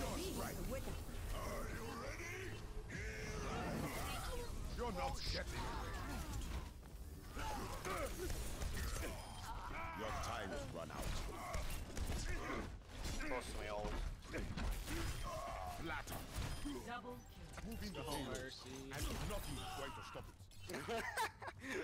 Are you ready? You're not getting Your time has run out. Close to me, old. Flatter. Double kill. Moving the Oh, payload. mercy. And nothing is going to stop it.